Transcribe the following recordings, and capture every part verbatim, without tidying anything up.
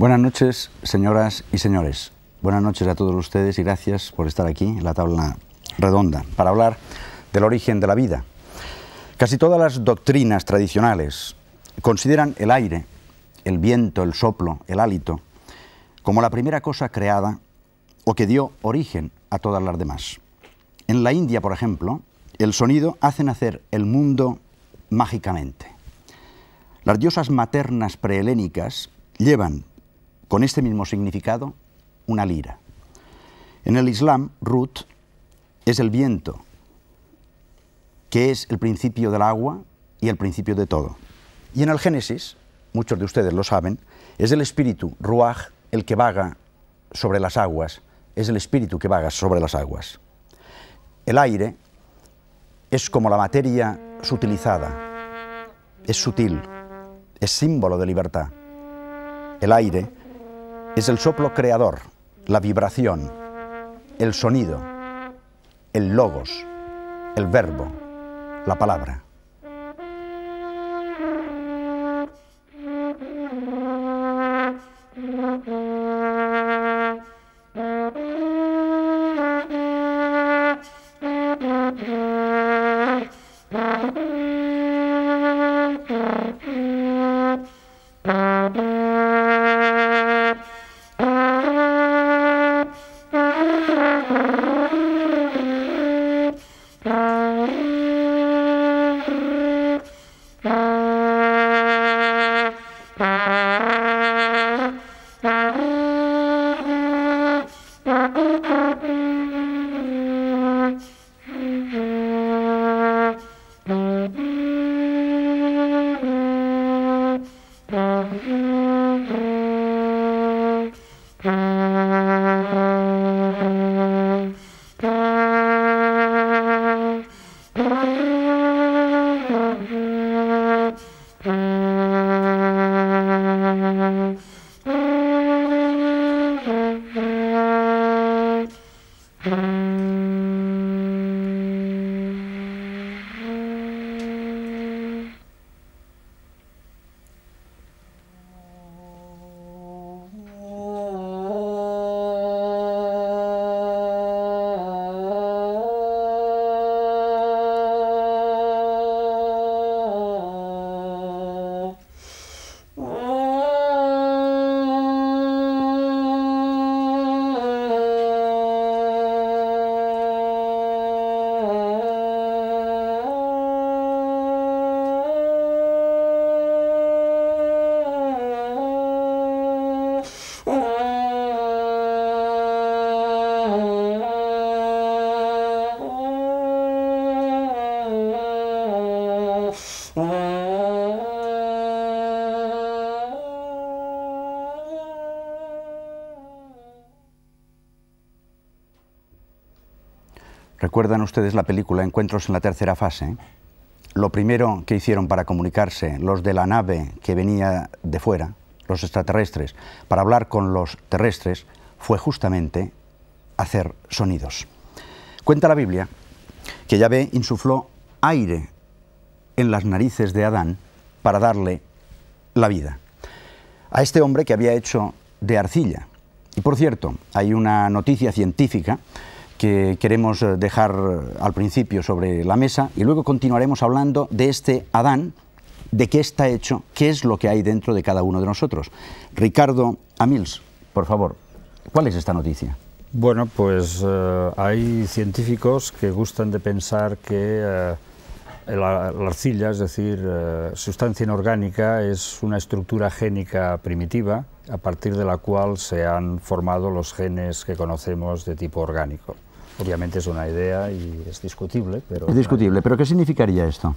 Buenas noches, señoras y señores. Buenas noches a todos ustedes y gracias por estar aquí en la tabla redonda para hablar del origen de la vida. Casi todas las doctrinas tradicionales consideran el aire, el viento, el soplo, el hálito, como la primera cosa creada o que dio origen a todas las demás. En la India, por ejemplo, el sonido hace nacer el mundo mágicamente. Las diosas maternas prehelénicas llevan con este mismo significado una lira. En el Islam, Ruth es el viento, que es el principio del agua y el principio de todo. Y en el Génesis, muchos de ustedes lo saben, es el espíritu, Ruach, el que vaga sobre las aguas, es el espíritu que vaga sobre las aguas. El aire es como la materia sutilizada, es sutil, es símbolo de libertad. El aire es el soplo creador, la vibración, el sonido, el logos, el verbo, la palabra. ¿Recuerdan ustedes la película Encuentros en la tercera fase? Lo primero que hicieron para comunicarse los de la nave que venía de fuera, los extraterrestres, para hablar con los terrestres, fue justamente hacer sonidos. Cuenta la Biblia que Yahvé insufló aire en las narices de Adán para darle la vida a este hombre que había hecho de arcilla. Y por cierto, hay una noticia científica que queremos dejar al principio sobre la mesa y luego continuaremos hablando de este Adán, de qué está hecho, qué es lo que hay dentro de cada uno de nosotros. Ricardo Amils, por favor, ¿cuál es esta noticia? Bueno, pues eh, hay científicos que gustan de pensar que eh, la, la arcilla, es decir, eh, sustancia inorgánica, es una estructura génica primitiva a partir de la cual se han formado los genes que conocemos de tipo orgánico. Obviamente es una idea y es discutible, pero... Es discutible, pero ¿qué significaría esto?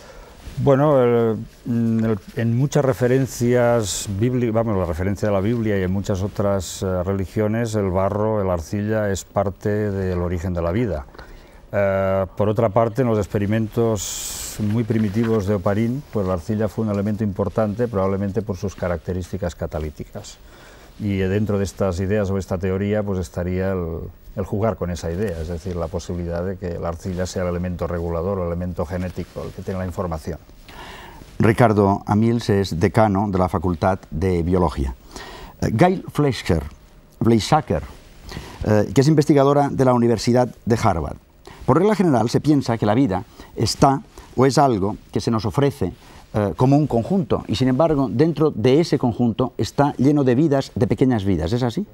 Bueno, el, el, en muchas referencias bíblicas, vamos, la referencia de la Biblia y en muchas otras uh, religiones, el barro, la arcilla es parte del origen de la vida. Uh, por otra parte, en los experimentos muy primitivos de Oparín, pues la arcilla fue un elemento importante, probablemente por sus características catalíticas. Y dentro de estas ideas o esta teoría, pues estaría el, el jugar con esa idea, es decir, la posibilidad de que la arcilla sea el elemento regulador o el elemento genético, el que tenga la información. Ricardo Amils es decano de la Facultad de Biología. Eh, Gail Fleischer, Fleischaker, eh, que es investigadora de la Universidad de Harvard. Por regla general se piensa que la vida está o es algo que se nos ofrece eh, como un conjunto, y sin embargo dentro de ese conjunto está lleno de vidas, de pequeñas vidas. ¿Es así?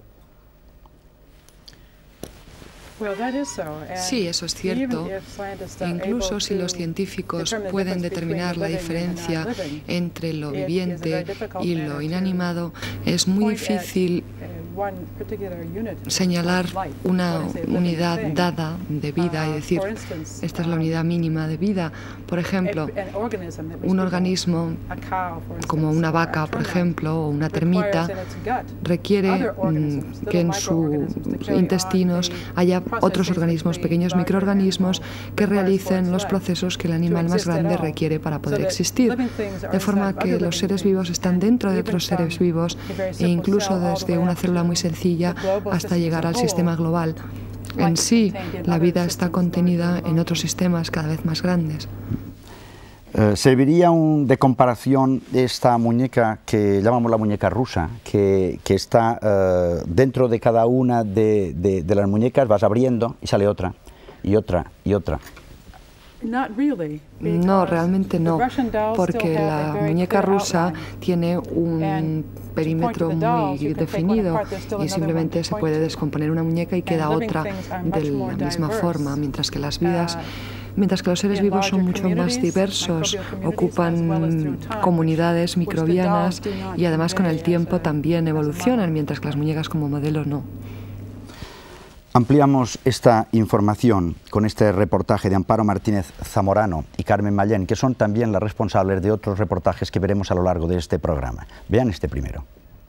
Sí, eso es cierto. Incluso si los científicos pueden determinar la diferencia entre lo viviente y lo inanimado, es muy difícil señalar una unidad dada de vida y decir, esta es la unidad mínima de vida. Por ejemplo, un organismo como una vaca, por ejemplo, o una termita, requiere mm, que en sus intestinos haya otros organismos, pequeños microorganismos, que realicen los procesos que el animal más grande requiere para poder existir. De forma que los seres vivos están dentro de otros seres vivos, e incluso desde una célula muy sencilla hasta llegar al sistema global. En sí, la vida está contenida en otros sistemas cada vez más grandes. Eh, ¿Serviría un, de comparación esta muñeca que llamamos la muñeca rusa, que, que está eh, dentro de cada una de, de, de las muñecas, vas abriendo y sale otra, y otra, y otra? No, realmente no, porque la muñeca rusa tiene un perímetro muy definido y simplemente se puede descomponer una muñeca y queda otra de la misma forma, mientras que las vidas Mientras que los seres vivos son mucho más diversos, ocupan comunidades microbianas y además con el tiempo también evolucionan, mientras que las muñecas como modelo no. Ampliamos esta información con este reportaje de Amparo Martínez Zamorano y Carmen Mallén, que son también las responsables de otros reportajes que veremos a lo largo de este programa. Vean este primero.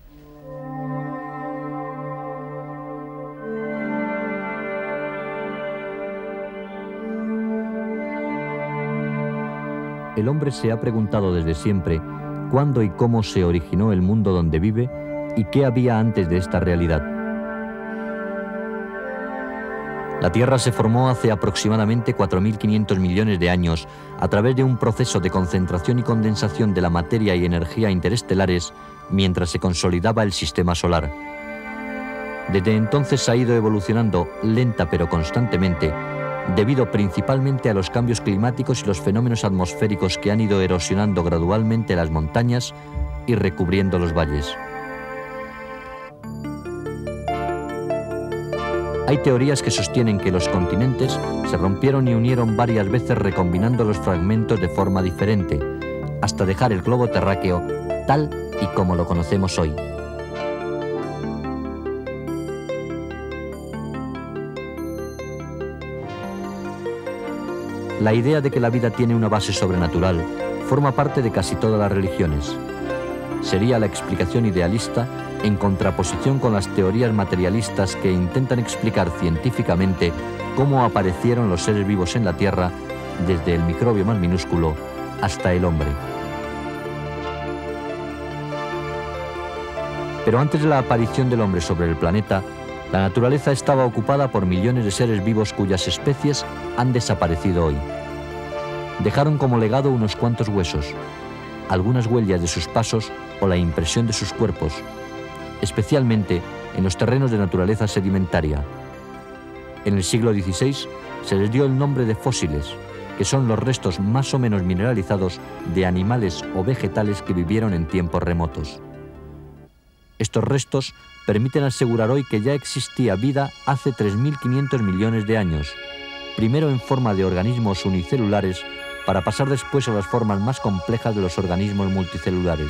El hombre se ha preguntado desde siempre cuándo y cómo se originó el mundo donde vive y qué había antes de esta realidad. La Tierra se formó hace aproximadamente cuatro mil quinientos millones de años a través de un proceso de concentración y condensación de la materia y energía interestelares mientras se consolidaba el sistema solar. Desde entonces ha ido evolucionando lenta pero constantemente, debido principalmente a los cambios climáticos y los fenómenos atmosféricos que han ido erosionando gradualmente las montañas y recubriendo los valles. Hay teorías que sostienen que los continentes se rompieron y unieron varias veces recombinando los fragmentos de forma diferente, hasta dejar el globo terráqueo tal y como lo conocemos hoy. La idea de que la vida tiene una base sobrenatural forma parte de casi todas las religiones. Sería la explicación idealista en contraposición con las teorías materialistas que intentan explicar científicamente cómo aparecieron los seres vivos en la Tierra, desde el microbio más minúsculo hasta el hombre. Pero antes de la aparición del hombre sobre el planeta, la naturaleza estaba ocupada por millones de seres vivos cuyas especies han desaparecido hoy. Dejaron como legado unos cuantos huesos, algunas huellas de sus pasos o la impresión de sus cuerpos, especialmente en los terrenos de naturaleza sedimentaria. En el siglo dieciséis se les dio el nombre de fósiles, que son los restos más o menos mineralizados de animales o vegetales que vivieron en tiempos remotos. Estos restos permiten asegurar hoy que ya existía vida hace tres mil quinientos millones de años, primero en forma de organismos unicelulares para pasar después a las formas más complejas de los organismos multicelulares.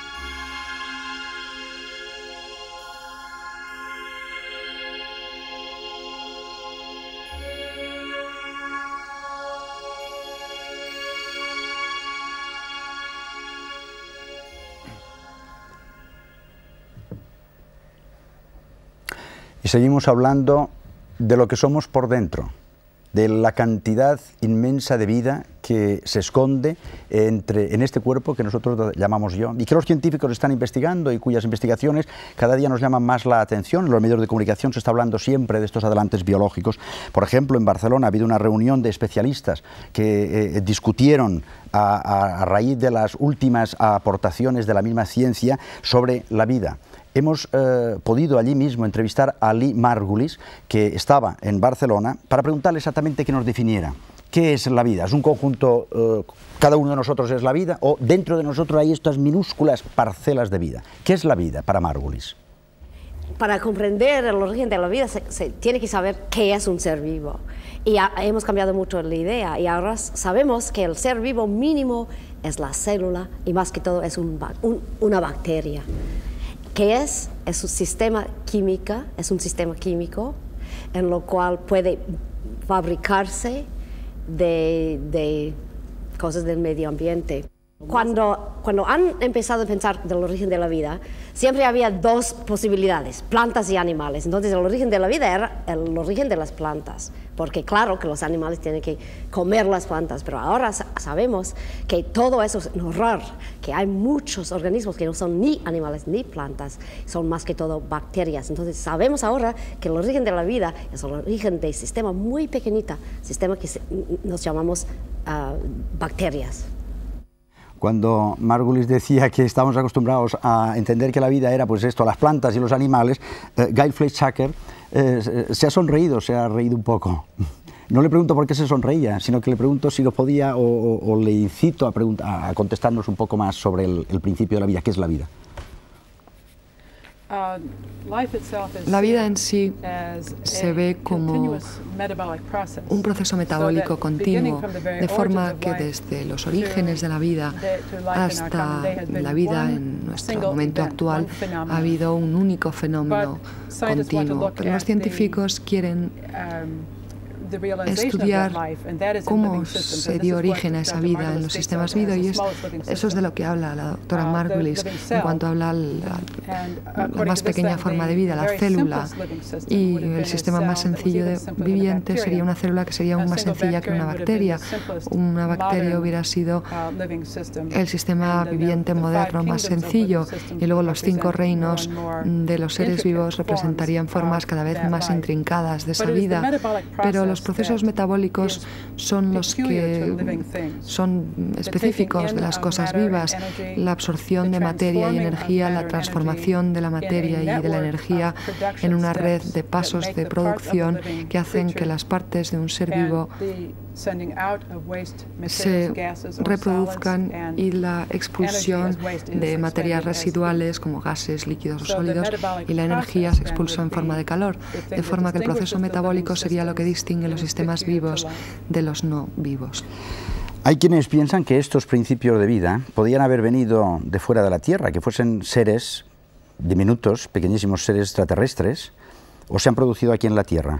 Y seguimos hablando de lo que somos por dentro, de la cantidad inmensa de vida que se esconde entre, en este cuerpo que nosotros llamamos yo, y que los científicos están investigando y cuyas investigaciones cada día nos llaman más la atención. En los medios de comunicación se está hablando siempre de estos adelantos biológicos. Por ejemplo, en Barcelona ha habido una reunión de especialistas que eh, discutieron a, a, a raíz de las últimas aportaciones de la misma ciencia sobre la vida. hemos eh, podido allí mismo entrevistar a Lee Margulis, que estaba en Barcelona, para preguntarle exactamente que nos definiera. ¿Qué es la vida? ¿Es un conjunto, eh, cada uno de nosotros es la vida, o dentro de nosotros hay estas minúsculas parcelas de vida? ¿Qué es la vida para Margulis? Para comprender el origen de la vida se, se tiene que saber qué es un ser vivo. Y a, hemos cambiado mucho la idea y ahora sabemos que el ser vivo mínimo es la célula y más que todo es un, un, una bacteria. ¿Qué es? Es un sistema químico, es un sistema químico en lo cual puede fabricarse de, de cosas del medio ambiente. Cuando, cuando han empezado a pensar del origen de la vida, siempre había dos posibilidades, plantas y animales. Entonces el origen de la vida era el origen de las plantas, porque claro que los animales tienen que comer las plantas, pero ahora sabemos que todo eso es un error, que hay muchos organismos que no son ni animales ni plantas, son más que todo bacterias. Entonces sabemos ahora que el origen de la vida es el origen de un sistema muy pequeñito, sistema que nos llamamos uh, bacterias. Cuando Margulis decía que estamos acostumbrados a entender que la vida era pues esto, las plantas y los animales, eh, Guy Fleischhacker eh, se ha sonreído, se ha reído un poco. No le pregunto por qué se sonreía, sino que le pregunto si lo podía o, o, o le incito a, a contestarnos un poco más sobre el, el principio de la vida. ¿Qué es la vida? La vida en sí se ve como un proceso metabólico continuo, de forma que desde los orígenes de la vida hasta la vida en nuestro momento actual ha habido un único fenómeno continuo. Pero los científicos quieren estudiar cómo se dio origen a esa vida en los sistemas vida, y es, eso es de lo que habla la doctora Margulis en cuanto habla a la, la más pequeña forma de vida, la célula, y el sistema más sencillo de viviente sería una célula que sería aún más sencilla que una bacteria. Una bacteria hubiera sido el sistema viviente moderno más sencillo, y luego los cinco reinos de los seres vivos representarían formas cada vez más intrincadas de esa vida, pero los procesos metabólicos son los que son específicos de las cosas vivas, la absorción de materia y energía, la transformación de la materia y de la energía en una red de pasos de producción que hacen que las partes de un ser vivo se reproduzcan, y la expulsión de materias residuales como gases, líquidos o sólidos, y la energía se expulsa en forma de calor, de forma que el proceso metabólico sería lo que distingue los sistemas vivos de los no vivos. Hay quienes piensan que estos principios de vida podían haber venido de fuera de la Tierra, que fuesen seres diminutos, pequeñísimos seres extraterrestres, o se han producido aquí en la Tierra.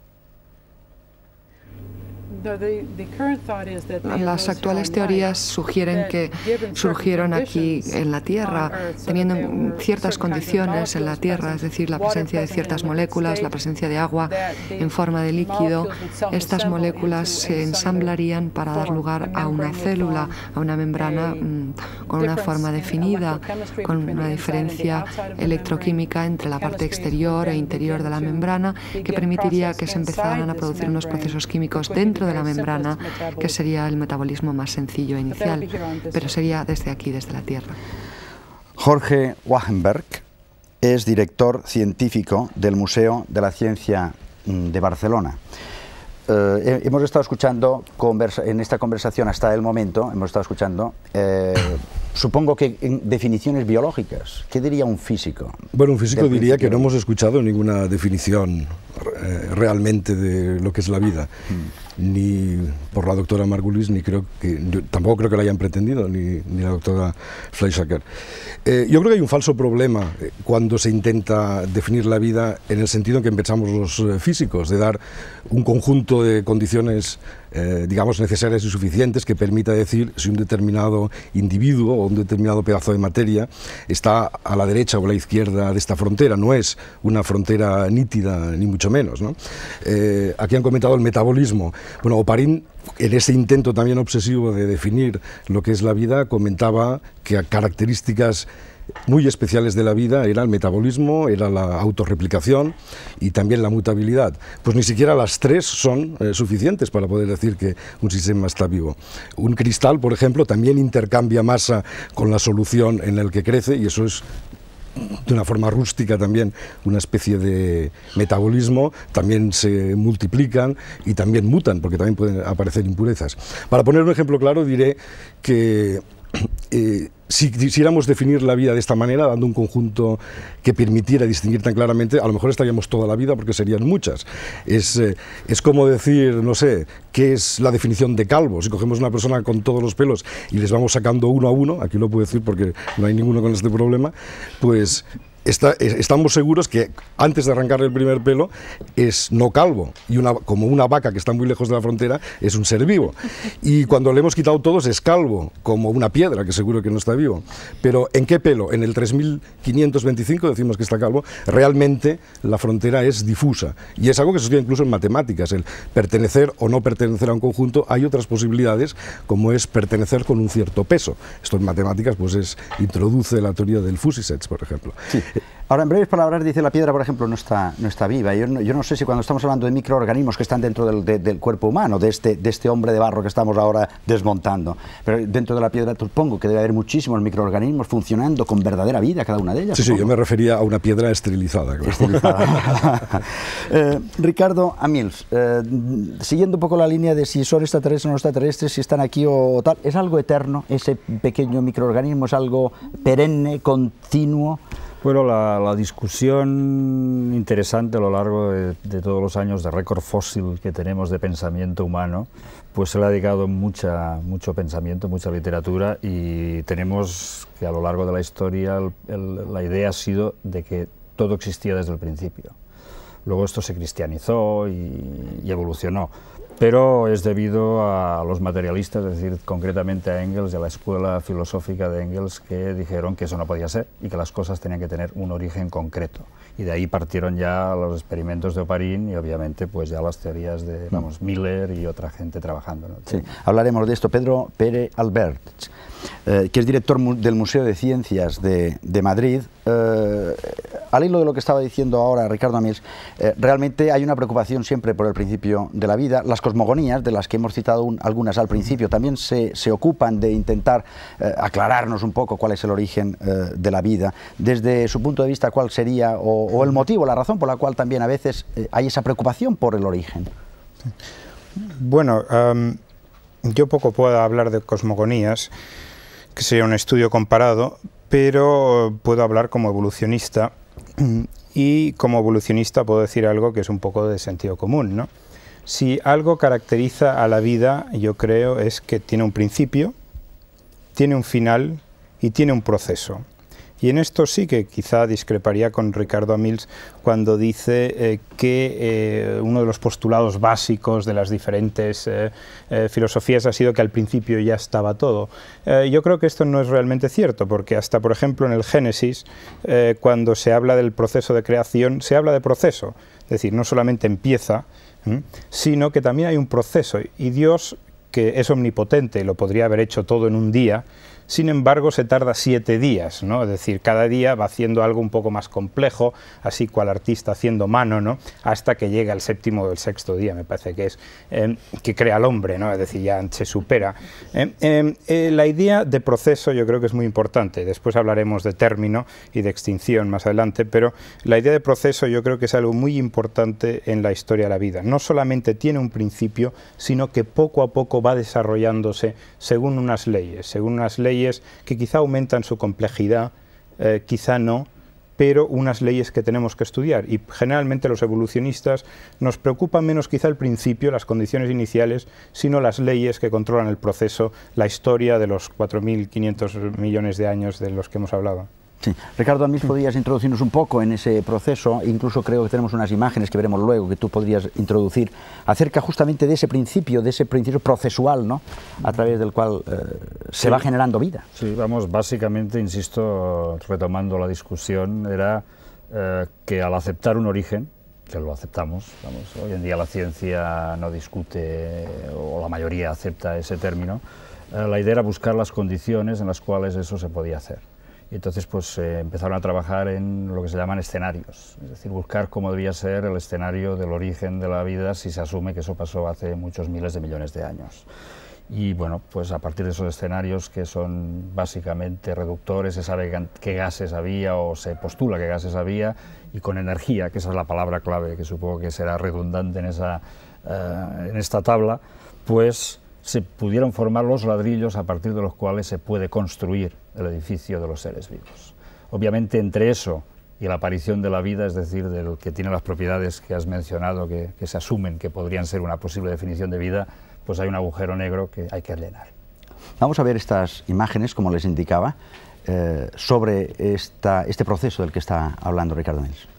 Las actuales teorías sugieren que surgieron aquí en la Tierra, teniendo ciertas condiciones en la Tierra, es decir, la presencia de ciertas moléculas, la presencia de agua en forma de líquido. Estas moléculas se ensamblarían para dar lugar a una célula, a una membrana con una forma definida, con una diferencia electroquímica entre la parte exterior e interior de la membrana, que permitiría que se empezaran a producir unos procesos químicos dentro de la membrana, que sería el metabolismo más sencillo e inicial, pero sería desde aquí, desde la Tierra. Jorge Wagenberg es director científico del Museo de la Ciencia de Barcelona. Eh, hemos estado escuchando en esta conversación hasta el momento, hemos estado escuchando, eh, supongo que en definiciones biológicas. ¿Qué diría un físico? Bueno, un físico diría que no hemos escuchado ninguna definición eh, realmente de lo que es la vida. Mm. Ni por la doctora Margulis, ni creo que, yo tampoco creo que la hayan pretendido, ni, ni la doctora Fleischhacker. Eh, yo creo que hay un falso problema cuando se intenta definir la vida en el sentido en que pensamos los físicos, de dar un conjunto de condiciones, eh, digamos, necesarias y suficientes que permita decir si un determinado individuo o un determinado pedazo de materia está a la derecha o a la izquierda de esta frontera. No es una frontera nítida, ni mucho menos, ¿no? Eh, aquí han comentado el metabolismo. Bueno, Oparín, en ese intento también obsesivo de definir lo que es la vida, comentaba que características muy especiales de la vida era el metabolismo, era la autorreplicación y también la mutabilidad. Pues ni siquiera las tres son eh, suficientes para poder decir que un sistema está vivo. Un cristal, por ejemplo, también intercambia masa con la solución en la que crece, y eso es de una forma rústica también, una especie de metabolismo, también se multiplican y también mutan, porque también pueden aparecer impurezas. Para poner un ejemplo claro, diré que eh, si quisiéramos definir la vida de esta manera, dando un conjunto que permitiera distinguir tan claramente, a lo mejor estaríamos toda la vida porque serían muchas. Es, eh, es como decir, no sé, ¿qué es la definición de calvo? Si cogemos una persona con todos los pelos y les vamos sacando uno a uno, aquí lo puedo decir porque no hay ninguno con este problema, pues Está, estamos seguros que antes de arrancarle el primer pelo es no calvo, y una, como una vaca que está muy lejos de la frontera es un ser vivo, y cuando le hemos quitado todos es calvo, como una piedra que seguro que no está vivo. Pero ¿en qué pelo? En el tres mil quinientos veinticinco decimos que está calvo. Realmente la frontera es difusa, y es algo que se estudia incluso en matemáticas, el pertenecer o no pertenecer a un conjunto. Hay otras posibilidades, como es pertenecer con un cierto peso. Esto en matemáticas pues es, introduce la teoría del fuzzy sets, por ejemplo. Sí. Ahora, en breves palabras, dice la piedra, por ejemplo, no está, no está viva. Yo no, yo no sé si cuando estamos hablando de microorganismos que están dentro del, de, del cuerpo humano, de este, de este hombre de barro que estamos ahora desmontando, pero dentro de la piedra supongo que debe haber muchísimos microorganismos funcionando con verdadera vida, cada una de ellas. Sí, supongo. sí, yo me refería a una piedra esterilizada. esterilizada. eh, Ricardo Amils, eh, siguiendo un poco la línea de si son extraterrestres o no extraterrestres, si están aquí o, o tal, ¿es algo eterno ese pequeño microorganismo? ¿Es algo perenne, continuo? Bueno, la, la discusión interesante a lo largo de, de todos los años de récord fósil que tenemos de pensamiento humano, pues se le ha dedicado mucha, mucho pensamiento, mucha literatura, y tenemos que a lo largo de la historia el, el, la idea ha sido de que todo existía desde el principio. Luego esto se cristianizó y, y evolucionó, pero es debido a los materialistas, es decir, concretamente a Engels y a la escuela filosófica de Engels, que dijeron que eso no podía ser y que las cosas tenían que tener un origen concreto. Y de ahí partieron ya los experimentos de Oparin y obviamente pues ya las teorías de, vamos, Miller y otra gente trabajando, ¿no? Sí, hablaremos de esto. Pedro Pere Albert, eh, que es director del Museo de Ciencias de, de Madrid. Eh, al hilo de lo que estaba diciendo ahora Ricardo Amils, eh, realmente hay una preocupación siempre por el principio de la vida. Las cosmogonías, de las que hemos citado un, algunas al principio, también se, se ocupan de intentar eh, aclararnos un poco cuál es el origen eh, de la vida. Desde su punto de vista, ¿cuál sería, o, o el motivo, la razón por la cual también a veces eh, hay esa preocupación por el origen? Bueno, um, yo poco puedo hablar de cosmogonías, que sería un estudio comparado, pero puedo hablar como evolucionista, y como evolucionista puedo decir algo que es un poco de sentido común, ¿no? Si algo caracteriza a la vida, yo creo, es que tiene un principio, tiene un final y tiene un proceso. Y en esto sí que quizá discreparía con Ricardo Amils cuando dice eh, que eh, uno de los postulados básicos de las diferentes eh, eh, filosofías ha sido que al principio ya estaba todo. Eh, yo creo que esto no es realmente cierto, porque hasta, por ejemplo, en el Génesis, eh, cuando se habla del proceso de creación, se habla de proceso. Es decir, no solamente empieza, ¿m? sino que también hay un proceso. Y Dios, que es omnipotente y lo podría haber hecho todo en un día, sin embargo se tarda siete días, ¿no? Es decir, cada día va haciendo algo un poco más complejo, así cual artista haciendo mano, ¿no? Hasta que llega el séptimo o el sexto día, me parece que es, eh, que crea al hombre, ¿no? Es decir, ya se supera. Eh, eh, eh, la idea de proceso yo creo que es muy importante, después hablaremos de término y de extinción más adelante, pero la idea de proceso yo creo que es algo muy importante en la historia de la vida. No solamente tiene un principio, sino que poco a poco va desarrollándose según unas leyes, según unas leyes que quizá aumentan su complejidad, eh, quizá no, pero unas leyes que tenemos que estudiar. Y generalmente los evolucionistas nos preocupan menos quizá el principio, las condiciones iniciales, sino las leyes que controlan el proceso, la historia de los cuatro mil quinientos millones de años de los que hemos hablado. Sí. Ricardo Amils, podrías introducirnos un poco en ese proceso, incluso creo que tenemos unas imágenes que veremos luego que tú podrías introducir acerca justamente de ese principio, de ese principio procesual, ¿no? A través del cual eh, se sí. va generando vida. Sí, vamos, básicamente, insisto, retomando la discusión, era eh, que al aceptar un origen, que lo aceptamos, vamos, hoy en día la ciencia no discute, o la mayoría acepta ese término, eh, la idea era buscar las condiciones en las cuales eso se podía hacer. Y entonces pues eh, empezaron a trabajar en lo que se llaman escenarios, es decir, buscar cómo debía ser el escenario del origen de la vida si se asume que eso pasó hace muchos miles de millones de años. y bueno, pues a partir de esos escenarios que son básicamente reductores, se sabe qué gases había o se postula qué gases había, y con energía, que esa es la palabra clave que supongo que será redundante en, esa, uh, en esta tabla, pues se pudieron formar los ladrillos a partir de los cuales se puede construir el edificio de los seres vivos. Obviamente entre eso y la aparición de la vida, es decir, del que tiene las propiedades que has mencionado, que, que se asumen que podrían ser una posible definición de vida, pues hay un agujero negro que hay que llenar. Vamos a ver estas imágenes, como les indicaba, eh, sobre esta, este proceso del que está hablando Ricardo Mills.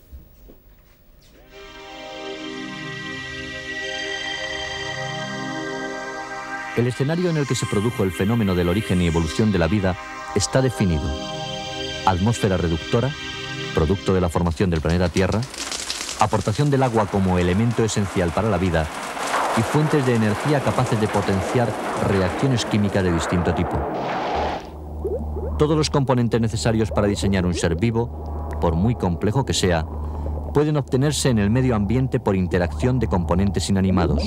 El escenario en el que se produjo el fenómeno del origen y evolución de la vida está definido. Atmósfera reductora, producto de la formación del planeta Tierra, aportación del agua como elemento esencial para la vida y fuentes de energía capaces de potenciar reacciones químicas de distinto tipo. Todos los componentes necesarios para diseñar un ser vivo, por muy complejo que sea, pueden obtenerse en el medio ambiente por interacción de componentes inanimados.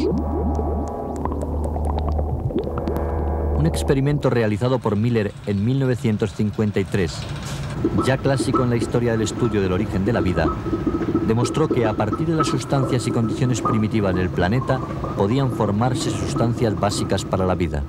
Un experimento realizado por Miller en mil novecientos cincuenta y tres, ya clásico en la historia del estudio del origen de la vida, demostró que a partir de las sustancias y condiciones primitivas del planeta podían formarse sustancias básicas para la vida.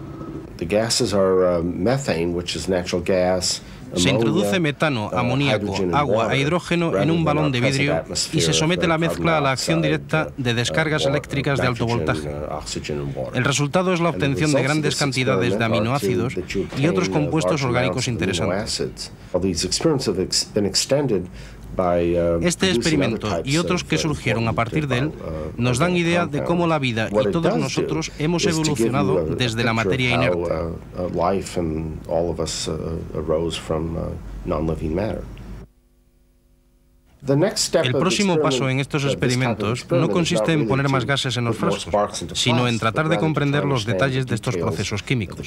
Se introduce metano, amoníaco, agua e hidrógeno en un balón de vidrio y se somete la mezcla a la acción directa de descargas eléctricas de alto voltaje. El resultado es la obtención de grandes cantidades de aminoácidos y otros compuestos orgánicos interesantes. Este experimento y otros que surgieron a partir de él nos dan idea de cómo la vida y todos nosotros hemos evolucionado desde la materia inerte. El próximo paso en estos experimentos no consiste en poner más gases en los frascos, sino en tratar de comprender los detalles de estos procesos químicos.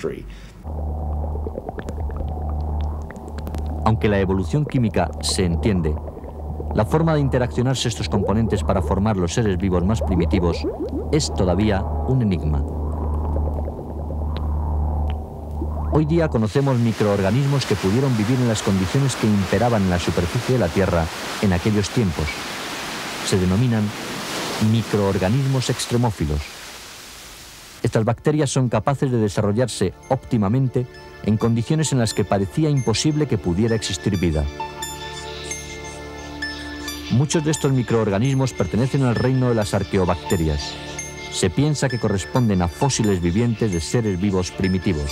Aunque la evolución química se entiende, la forma de interaccionarse estos componentes para formar los seres vivos más primitivos es todavía un enigma. Hoy día conocemos microorganismos que pudieron vivir en las condiciones que imperaban en la superficie de la Tierra en aquellos tiempos. Se denominan microorganismos extremófilos. Estas bacterias son capaces de desarrollarse óptimamente en condiciones en las que parecía imposible que pudiera existir vida. Muchos de estos microorganismos pertenecen al reino de las arqueobacterias. Se piensa que corresponden a fósiles vivientes de seres vivos primitivos.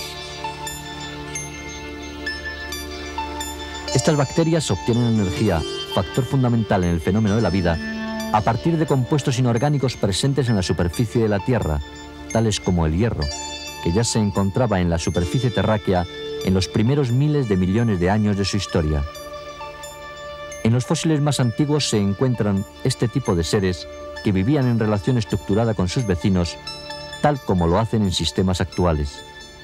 Estas bacterias obtienen energía, factor fundamental en el fenómeno de la vida, a partir de compuestos inorgánicos presentes en la superficie de la Tierra, tales como el hierro, que ya se encontraba en la superficie terráquea en los primeros miles de millones de años de su historia. En los fósiles más antiguos se encuentran este tipo de seres que vivían en relación estructurada con sus vecinos, tal como lo hacen en sistemas actuales.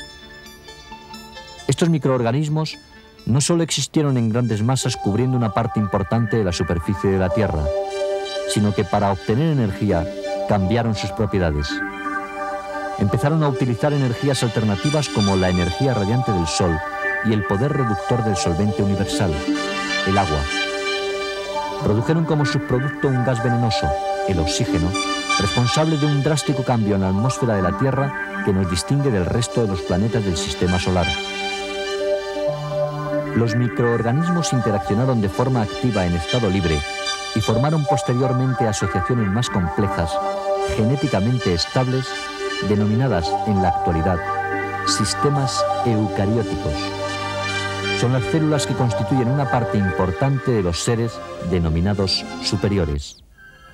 Estos microorganismos no solo existieron en grandes masas cubriendo una parte importante de la superficie de la Tierra, sino que para obtener energía cambiaron sus propiedades. Empezaron a utilizar energías alternativas como la energía radiante del Sol y el poder reductor del solvente universal, el agua. Produjeron como subproducto un gas venenoso, el oxígeno, responsable de un drástico cambio en la atmósfera de la Tierra que nos distingue del resto de los planetas del sistema solar. Los microorganismos interaccionaron de forma activa en estado libre y formaron posteriormente asociaciones más complejas, genéticamente estables, denominadas en la actualidad sistemas eucarióticos. Son las células que constituyen una parte importante de los seres denominados superiores.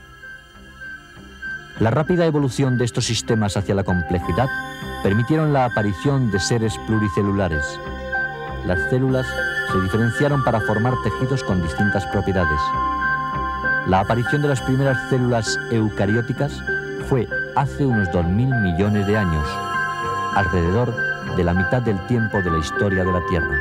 La rápida evolución de estos sistemas hacia la complejidad permitieron la aparición de seres pluricelulares. Las células se diferenciaron para formar tejidos con distintas propiedades. La aparición de las primeras células eucarióticas fue hace unos dos mil millones de años, alrededor de la mitad del tiempo de la historia de la Tierra.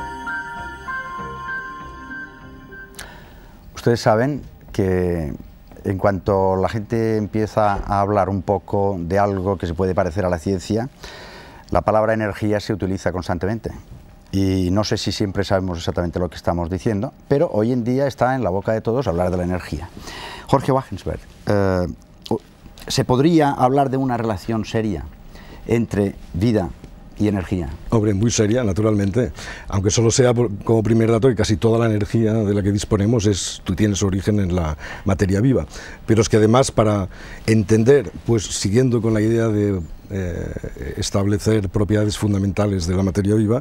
Ustedes saben que en cuanto la gente empieza a hablar un poco de algo que se puede parecer a la ciencia, la palabra energía se utiliza constantemente. Y no sé si siempre sabemos exactamente lo que estamos diciendo, pero hoy en día está en la boca de todos hablar de la energía. Jorge Wagensberg, eh, ¿se podría hablar de una relación seria entre vida y energía? Hombre, muy seria, naturalmente, aunque solo sea por, como primer dato que casi toda la energía de la que disponemos es, tú tienes origen en la materia viva, pero es que además para entender, pues siguiendo con la idea de eh, establecer propiedades fundamentales de la materia viva,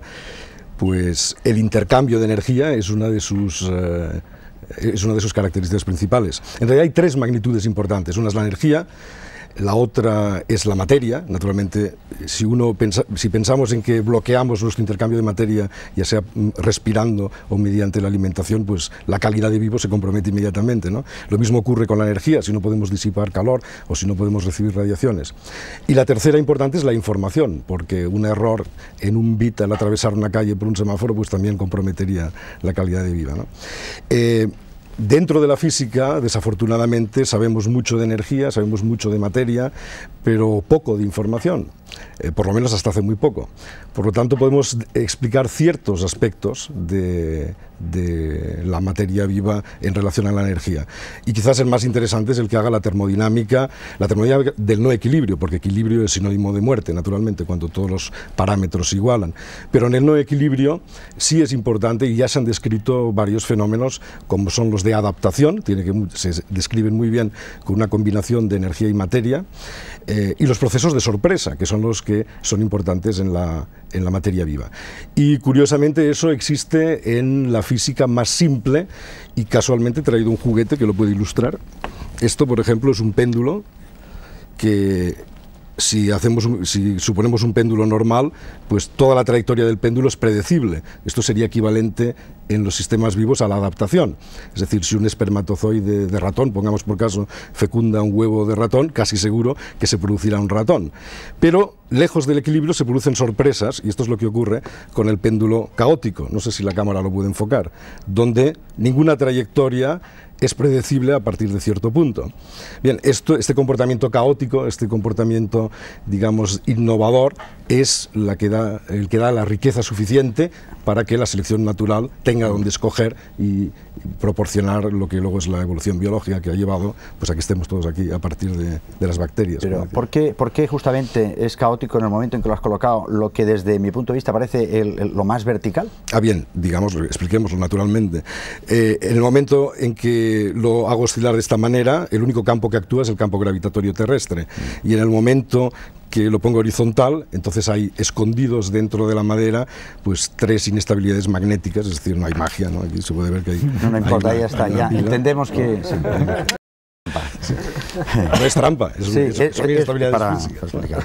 pues el intercambio de energía es una de sus eh, es una de sus características principales. En realidad hay tres magnitudes importantes, una es la energía, la otra es la materia. Naturalmente, si, uno pensa, si pensamos en que bloqueamos nuestro intercambio de materia, ya sea respirando o mediante la alimentación, pues la calidad de vivo se compromete inmediatamente, ¿no? Lo mismo ocurre con la energía, si no podemos disipar calor o si no podemos recibir radiaciones. Y la tercera importante es la información, porque un error en un bit al atravesar una calle por un semáforo, pues también comprometería la calidad de vida, ¿no? Eh, Dentro de la física, desafortunadamente, sabemos mucho de energía, sabemos mucho de materia, pero poco de información, eh, por lo menos hasta hace muy poco. Por lo tanto, podemos explicar ciertos aspectos de, de la materia viva en relación a la energía. Y quizás el más interesante es el que haga la termodinámica, la termodinámica del no equilibrio, porque equilibrio es sinónimo de muerte, naturalmente, cuando todos los parámetros se igualan. Pero en el no equilibrio sí es importante, y ya se han descrito varios fenómenos, como son los de adaptación, tiene que, se describen muy bien con una combinación de energía y materia, eh, y los procesos de sorpresa, que son los que son importantes en la, en la materia viva. Y curiosamente eso existe en la física más simple, y casualmente he traído un juguete que lo puede ilustrar. Esto, por ejemplo, es un péndulo que, si, hacemos, si suponemos un péndulo normal, pues toda la trayectoria del péndulo es predecible. Esto sería equivalente en los sistemas vivos a la adaptación. Es decir, si un espermatozoide de ratón, pongamos por caso, fecunda un huevo de ratón, casi seguro que se producirá un ratón. Pero lejos del equilibrio se producen sorpresas, y esto es lo que ocurre con el péndulo caótico, no sé si la cámara lo puede enfocar, donde ninguna trayectoria es predecible a partir de cierto punto. Bien, esto, este comportamiento caótico, este comportamiento, digamos, innovador, es la que da, el que da la riqueza suficiente para que la selección natural tenga donde escoger y proporcionar lo que luego es la evolución biológica que ha llevado pues a que estemos todos aquí a partir de, de las bacterias. Pero ¿por qué, ¿por qué justamente es caótico en el momento en que lo has colocado lo que desde mi punto de vista parece el, el, lo más vertical? Ah, bien, digamos, expliquémoslo naturalmente. Eh, en el momento en que lo hago oscilar de esta manera, el único campo que actúa es el campo gravitatorio terrestre, mm. y en el momento que lo pongo horizontal, entonces hay escondidos dentro de la madera pues tres inestabilidades magnéticas, es decir, no hay magia, ¿no? Aquí se puede ver que hay... No, no importa, hay ya está, ya entendemos que... Sí. Sí. No es trampa, es, sí, es, es, son es inestabilidades para, físicas. Para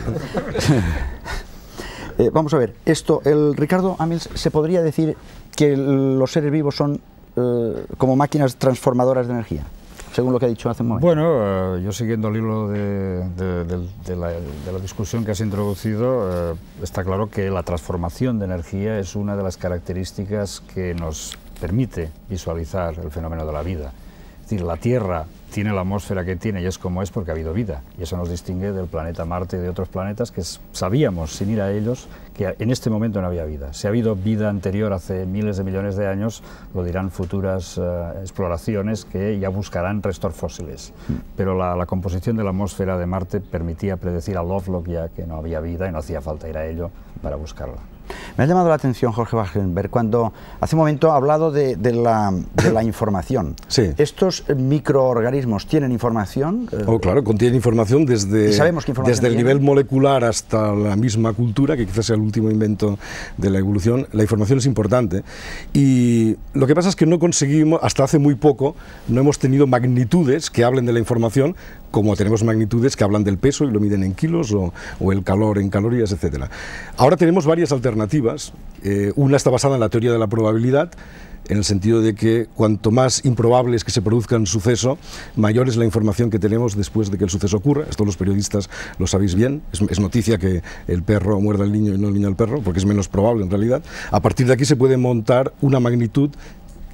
eh, vamos a ver, esto, el Ricardo Amils, ¿se podría decir que los seres vivos son eh, como máquinas transformadoras de energía? Según lo que ha dicho hace un momento. Bueno, eh, yo siguiendo el hilo de, de, de, de, la, de la discusión que has introducido, eh, está claro que la transformación de energía es una de las características que nos permite visualizar el fenómeno de la vida. Es decir, la Tierra tiene la atmósfera que tiene y es como es porque ha habido vida, y eso nos distingue del planeta Marte y de otros planetas que sabíamos, sin ir a ellos, que en este momento no había vida. Si ha habido vida anterior hace miles de millones de años, lo dirán futuras uh, exploraciones que ya buscarán restos fósiles. Mm. Pero la, la composición de la atmósfera de Marte permitía predecir a Lovelock ya que no había vida y no hacía falta ir a ello para buscarla. Me ha llamado la atención, Jorge Wagensberg, cuando hace un momento ha hablado de, de, la, de la información. Sí. ¿Estos microorganismos tienen información? Oh, claro, contienen información desde, sabemos qué información desde el tienen? nivel molecular hasta la misma cultura, que quizás sea el último invento de la evolución. La información es importante. Y lo que pasa es que no conseguimos, hasta hace muy poco, no hemos tenido magnitudes que hablen de la información, como tenemos magnitudes que hablan del peso y lo miden en kilos, o, o el calor en calorías, etcétera. Ahora tenemos varias alternativas. Eh, una está basada en la teoría de la probabilidad, en el sentido de que cuanto más improbable es que se produzca un suceso, mayor es la información que tenemos después de que el suceso ocurra. Esto los periodistas lo sabéis bien, es, es noticia que el perro muerda al niño y no el niño al perro, porque es menos probable en realidad. A partir de aquí se puede montar una magnitud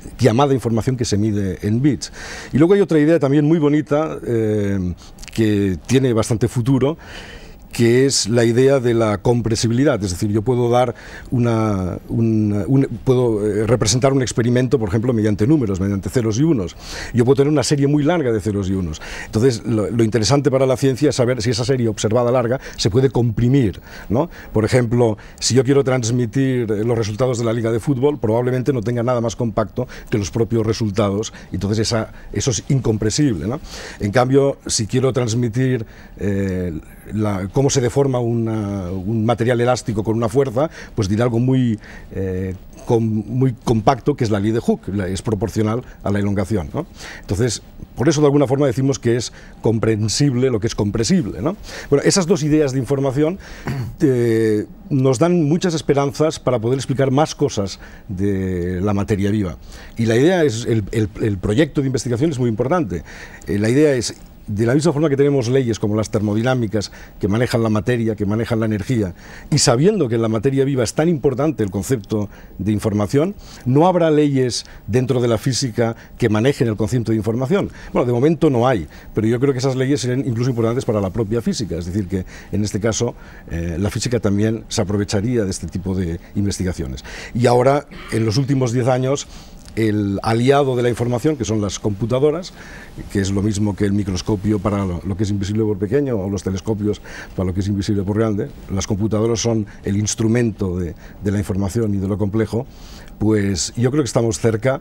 llamada información que se mide en bits. Y luego hay otra idea también muy bonita eh, que tiene bastante futuro, que es la idea de la compresibilidad, es decir, yo puedo dar una, una, un, puedo eh, representar un experimento, por ejemplo, mediante números, mediante ceros y unos. Yo puedo tener una serie muy larga de ceros y unos. Entonces, lo, lo interesante para la ciencia es saber si esa serie observada larga se puede comprimir, ¿no? Por ejemplo, si yo quiero transmitir los resultados de la liga de fútbol, probablemente no tenga nada más compacto que los propios resultados, entonces esa, eso es incompresible, ¿no? En cambio, si quiero transmitir eh, la, cómo se deforma una, un material elástico con una fuerza, pues diré algo muy, eh, com, muy compacto, que es la ley de Hooke, es proporcional a la elongación, ¿no? Entonces, por eso de alguna forma decimos que es comprensible lo que es compresible, ¿no? Bueno, esas dos ideas de información eh, nos dan muchas esperanzas para poder explicar más cosas de la materia viva. Y la idea es, el, el, el proyecto de investigación es muy importante. Eh, la idea es, de la misma forma que tenemos leyes como las termodinámicas que manejan la materia, que manejan la energía, y sabiendo que en la materia viva es tan importante el concepto de información, no habrá leyes dentro de la física que manejen el concepto de información. Bueno, de momento no hay, pero yo creo que esas leyes serían incluso importantes para la propia física, es decir, que en este caso eh, la física también se aprovecharía de este tipo de investigaciones. Y ahora, en los últimos diez años, el aliado de la información, que son las computadoras, que es lo mismo que el microscopio para lo que es invisible por pequeño, o los telescopios para lo que es invisible por grande. Las computadoras son el instrumento de, de la información y de lo complejo. Pues yo creo que estamos cerca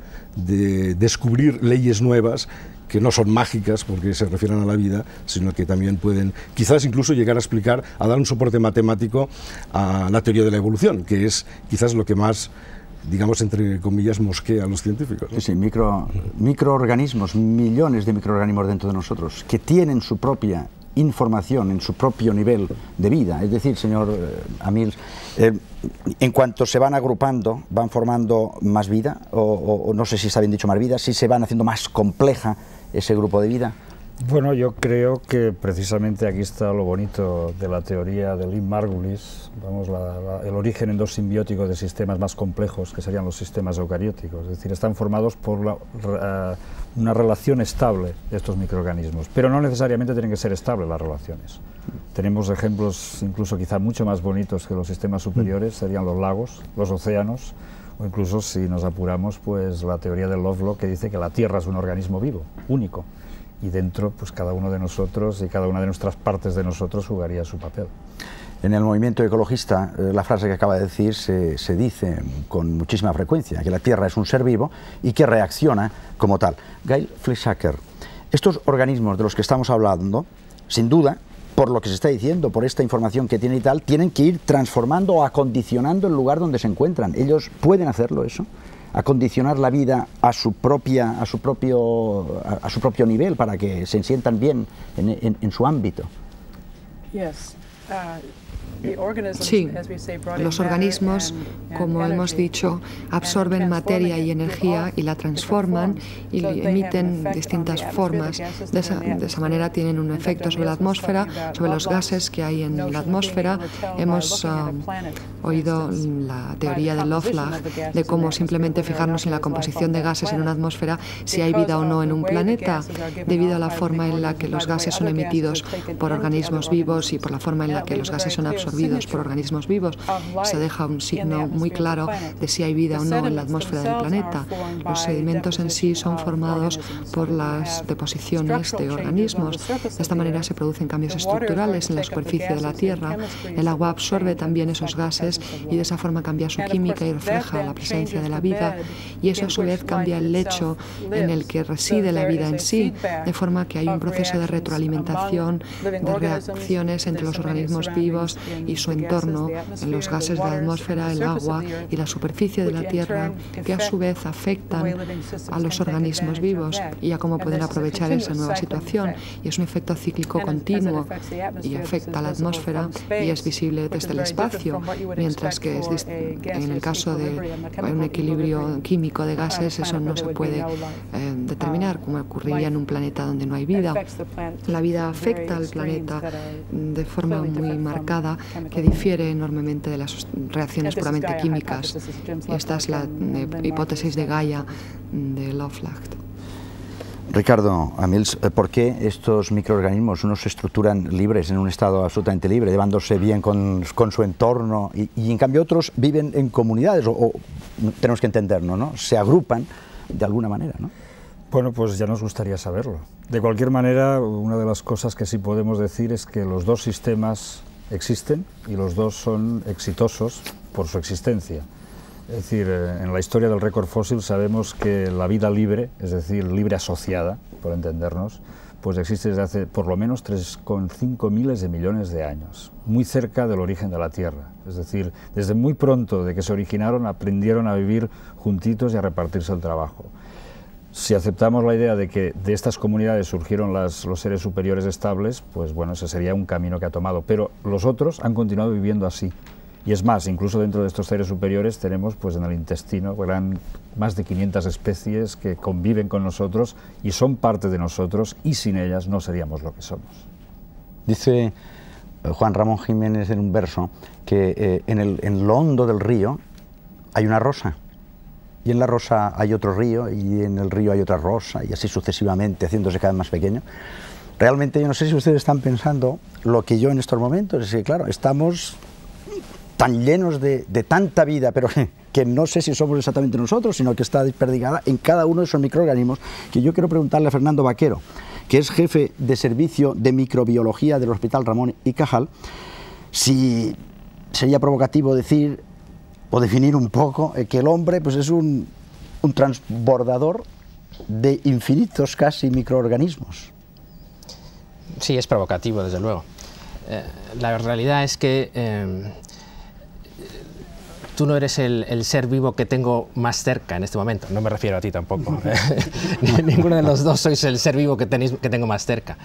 de descubrir leyes nuevas que no son mágicas porque se refieren a la vida, sino que también pueden quizás incluso llegar a explicar, a dar un soporte matemático a la teoría de la evolución, que es quizás lo que más, digamos, entre comillas, mosquea a los científicos, ¿no? Sí, sí, micro, microorganismos, millones de microorganismos dentro de nosotros, que tienen su propia información en su propio nivel de vida. Es decir, señor eh, Amils, eh, en cuanto se van agrupando, van formando más vida, o, o, o no sé si está bien dicho más vida, si se van haciendo más compleja ese grupo de vida. Bueno, yo creo que precisamente aquí está lo bonito de la teoría de Lynn Margulis, vamos, la, la, el origen endosimbiótico de sistemas más complejos, que serían los sistemas eucarióticos, es decir, están formados por la, uh, una relación estable de estos microorganismos, pero no necesariamente tienen que ser estables las relaciones. Tenemos ejemplos incluso quizá mucho más bonitos que los sistemas superiores, serían los lagos, los océanos, o incluso, si nos apuramos, pues la teoría de Lovelock, que dice que la Tierra es un organismo vivo, único, y dentro, pues cada uno de nosotros y cada una de nuestras partes de nosotros jugaría su papel. En el movimiento ecologista, eh, la frase que acaba de decir se, se dice con muchísima frecuencia, que la Tierra es un ser vivo y que reacciona como tal. Gail Fleischaker, estos organismos de los que estamos hablando, sin duda, por lo que se está diciendo, por esta información que tienen y tal, tienen que ir transformando o acondicionando el lugar donde se encuentran. ¿Ellos pueden hacerlo eso? Acondicionar la vida a su propia, a su propio, a, a su propio nivel para que se sientan bien en, en, en su ámbito. Yes. Uh, Sí, los organismos, como hemos dicho, absorben materia y energía y la transforman y emiten distintas formas. De esa, de esa manera tienen un efecto sobre la atmósfera, sobre los gases que hay en la atmósfera. Hemos uh, oído la teoría de Lovelock de cómo simplemente fijarnos en la composición de gases en una atmósfera, si hay vida o no en un planeta, debido a la forma en la que los gases son emitidos por organismos vivos y por la forma en la que los gases son absorbidos por organismos vivos, se deja un signo muy claro de si hay vida o no en la atmósfera del planeta. Los sedimentos en sí son formados por las deposiciones de organismos. De esta manera se producen cambios estructurales en la superficie de la Tierra. El agua absorbe también esos gases y de esa forma cambia su química y refleja la presencia de la vida, y eso a su vez cambia el lecho en el que reside la vida en sí, de forma que hay un proceso de retroalimentación, de reacciones entre los organismos vivos y su entorno, en los gases de la atmósfera, el agua y la superficie de la Tierra, que a su vez afectan a los organismos vivos y a cómo pueden aprovechar esa nueva situación. Y es un efecto cíclico continuo y afecta a la atmósfera y es visible desde el espacio, mientras que es en el caso de un equilibrio químico de gases, eso no se puede eh, determinar, como ocurriría en un planeta donde no hay vida. La vida afecta al planeta de forma muy marcada que difiere enormemente de las reacciones puramente químicas. Y esta es la eh, hipótesis de Gaia de Lovelock. Ricardo Amils, ¿por qué estos microorganismos unos se estructuran libres, en un estado absolutamente libre, llevándose bien con, con su entorno, y, y en cambio otros viven en comunidades, o, o tenemos que entenderlo, ¿no? Se agrupan de alguna manera, ¿no? Bueno, pues ya nos gustaría saberlo. De cualquier manera, una de las cosas que sí podemos decir es que los dos sistemas existen y los dos son exitosos por su existencia. Es decir, en la historia del récord fósil sabemos que la vida libre, es decir, libre asociada, por entendernos, pues existe desde hace por lo menos tres coma cinco miles de millones de años, muy cerca del origen de la Tierra. Es decir, desde muy pronto de que se originaron aprendieron a vivir juntitos y a repartirse el trabajo. Si aceptamos la idea de que de estas comunidades surgieron las, los seres superiores estables, pues bueno, ese sería un camino que ha tomado, pero los otros han continuado viviendo así. Y es más, incluso dentro de estos seres superiores tenemos pues en el intestino gran, más de quinientas especies que conviven con nosotros y son parte de nosotros, y sin ellas no seríamos lo que somos. Dice Juan Ramón Jiménez en un verso que eh, en, el, en lo hondo del río hay una rosa, y en la rosa hay otro río, y en el río hay otra rosa, y así sucesivamente, haciéndose cada vez más pequeño. Realmente yo no sé si ustedes están pensando lo que yo en estos momentos, es que claro, estamos tan llenos de, de tanta vida, pero que no sé si somos exactamente nosotros, sino que está desperdigada en cada uno de esos microorganismos, que yo quiero preguntarle a Fernando Vaquero, que es jefe de servicio de microbiología del Hospital Ramón y Cajal, si sería provocativo decir o definir un poco que el hombre pues es un, un transbordador de infinitos casi microorganismos. Sí, es provocativo, desde luego. Eh, la realidad es que eh, tú no eres el, el ser vivo que tengo más cerca en este momento. No me refiero a ti tampoco. Ninguno de los dos sois el ser vivo que, tenéis, que tengo más cerca.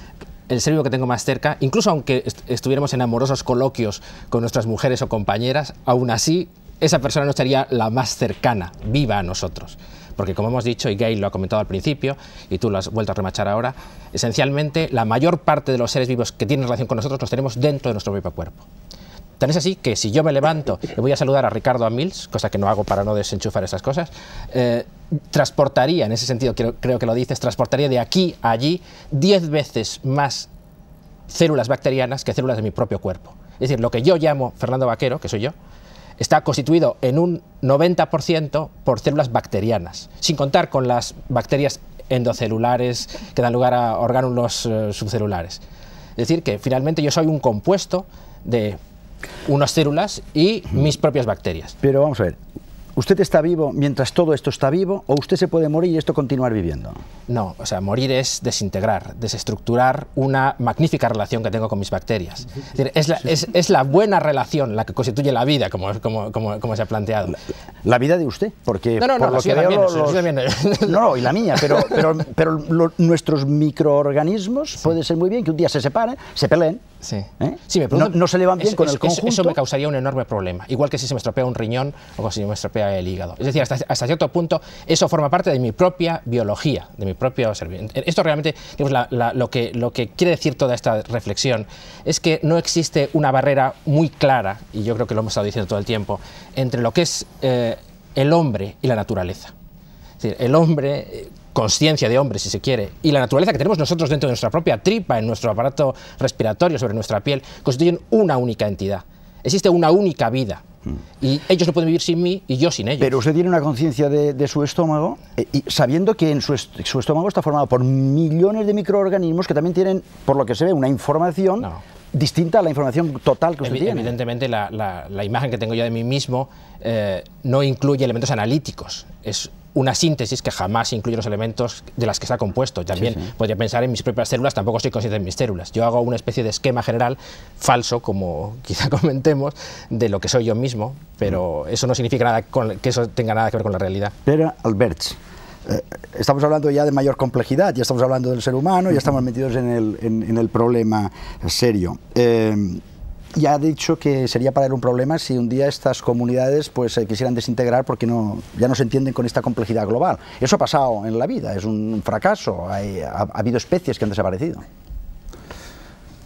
El ser vivo que tengo más cerca, incluso aunque est estuviéramos en amorosos coloquios con nuestras mujeres o compañeras, aún así esa persona no sería la más cercana, viva a nosotros. Porque como hemos dicho, y Gail lo ha comentado al principio, y tú lo has vuelto a remachar ahora, esencialmente la mayor parte de los seres vivos que tienen relación con nosotros los tenemos dentro de nuestro propio cuerpo. Tan es así que si yo me levanto y voy a saludar a Ricardo Amils, cosa que no hago para no desenchufar esas cosas, eh, transportaría, en ese sentido creo, creo que lo dices, transportaría de aquí a allí diez veces más células bacterianas que células de mi propio cuerpo. Es decir, lo que yo llamo Fernando Vaquero, que soy yo, está constituido en un noventa por ciento por células bacterianas, sin contar con las bacterias endocelulares que dan lugar a orgánulos uh, subcelulares. Es decir, que finalmente yo soy un compuesto de unas células y mis propias bacterias. Pero vamos a ver, ¿usted está vivo mientras todo esto está vivo, o usted se puede morir y esto continuar viviendo? No, o sea, morir es desintegrar, desestructurar una magnífica relación que tengo con mis bacterias. Es decir, es, la, es, es la buena relación la que constituye la vida, como, como, como, como se ha planteado. La, la vida de usted, porque no, no, por no, lo que veo los, los, no, no, y la mía, pero, pero, pero lo, nuestros microorganismos sí. Puede ser muy bien que un día se separen, se peleen. Sí. ¿Eh? Sí, me pregunto, no, no se llevan bien es, con es, el conjunto. Eso me causaría un enorme problema, igual que si se me estropea un riñón o si se me estropea el hígado. Es decir, hasta, hasta cierto punto eso forma parte de mi propia biología, de mi propio servicio. Esto realmente, digamos, la, la, lo, que, lo que quiere decir toda esta reflexión es que no existe una barrera muy clara, y yo creo que lo hemos estado diciendo todo el tiempo, entre lo que es eh, el hombre y la naturaleza. Es decir, el hombre... Eh, conciencia de hombre, si se quiere, y la naturaleza que tenemos nosotros dentro de nuestra propia tripa, en nuestro aparato respiratorio, sobre nuestra piel, constituyen una única entidad. Existe una única vida. Y ellos no pueden vivir sin mí y yo sin ellos. Pero usted tiene una conciencia de, de su estómago, eh, y sabiendo que en su, est su estómago está formado por millones de microorganismos que también tienen, por lo que se ve, una información no. distinta a la información total que usted Evi tiene. Evidentemente, la, la, la imagen que tengo yo de mí mismo eh, no incluye elementos analíticos. Es una síntesis que jamás incluye los elementos de las que está compuesto. También sí, sí. podría pensar en mis propias células, tampoco estoy consciente de mis células. Yo hago una especie de esquema general, falso, como quizá comentemos, de lo que soy yo mismo, pero mm. eso no significa nada con, que eso tenga nada que ver con la realidad. Pere Alberts, eh, estamos hablando ya de mayor complejidad, ya estamos hablando del ser humano, ya estamos metidos en el, en, en el problema serio. Eh, Ya ha dicho que sería para él un problema si un día estas comunidades pues se quisieran desintegrar porque no, ya no se entienden con esta complejidad global. Eso ha pasado en la vida, es un fracaso, hay, ha, ha habido especies que han desaparecido.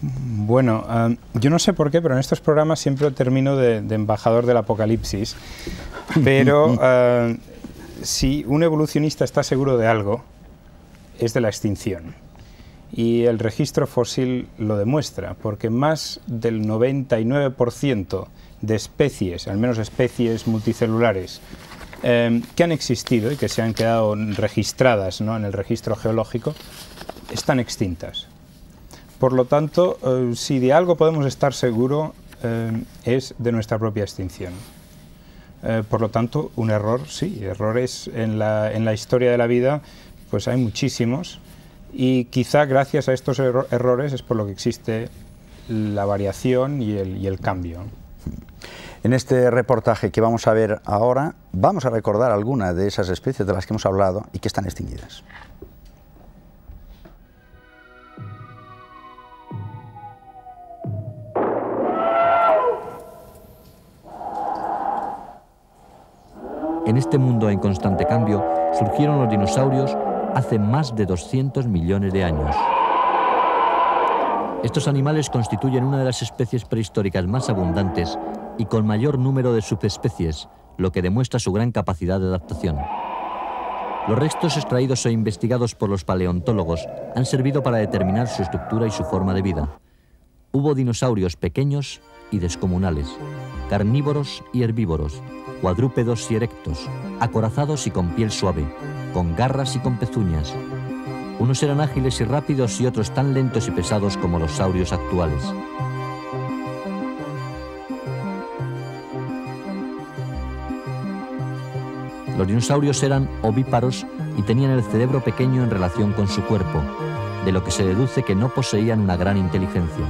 Bueno, um, yo no sé por qué, pero en estos programas siempre termino de, de embajador del apocalipsis, pero uh, si un evolucionista está seguro de algo, es de la extinción. Y el registro fósil lo demuestra, porque más del noventa y nueve por ciento de especies, al menos especies multicelulares, eh, que han existido y que se han quedado registradas, ¿no?, en el registro geológico, están extintas. Por lo tanto, eh, si de algo podemos estar seguros, eh, es de nuestra propia extinción. Eh, por lo tanto, un error, sí, errores en la, en la historia de la vida, pues hay muchísimos, y quizá gracias a estos erro errores es por lo que existe la variación y el, y el cambio. En este reportaje que vamos a ver ahora, vamos a recordar algunas de esas especies de las que hemos hablado y que están extinguidas. En este mundo en constante cambio, surgieron los dinosaurios hace más de doscientos millones de años. Estos animales constituyen una de las especies prehistóricas más abundantes y con mayor número de subespecies, lo que demuestra su gran capacidad de adaptación. Los restos extraídos e investigados por los paleontólogos han servido para determinar su estructura y su forma de vida. Hubo dinosaurios pequeños y descomunales, carnívoros y herbívoros, cuadrúpedos y erectos, acorazados y con piel suave, con garras y con pezuñas. Unos eran ágiles y rápidos y otros tan lentos y pesados como los saurios actuales. Los dinosaurios eran ovíparos y tenían el cerebro pequeño en relación con su cuerpo, de lo que se deduce que no poseían una gran inteligencia.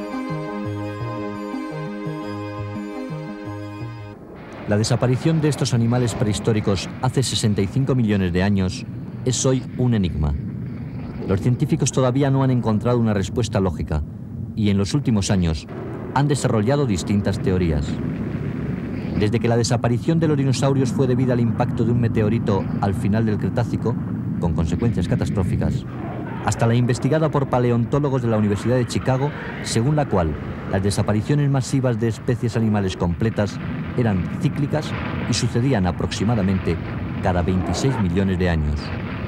La desaparición de estos animales prehistóricos hace sesenta y cinco millones de años es hoy un enigma. Los científicos todavía no han encontrado una respuesta lógica y en los últimos años han desarrollado distintas teorías. Desde que la desaparición de los dinosaurios fue debida al impacto de un meteorito al final del Cretácico, con consecuencias catastróficas, hasta la investigada por paleontólogos de la Universidad de Chicago, según la cual las desapariciones masivas de especies animales completas eran cíclicas y sucedían aproximadamente cada veintiséis millones de años.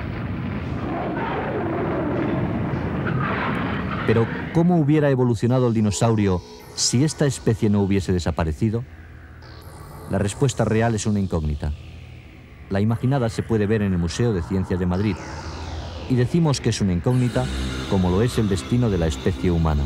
Pero, ¿cómo hubiera evolucionado el dinosaurio si esta especie no hubiese desaparecido? La respuesta real es una incógnita. La imaginada se puede ver en el Museo de Ciencias de Madrid, y decimos que es una incógnita como lo es el destino de la especie humana.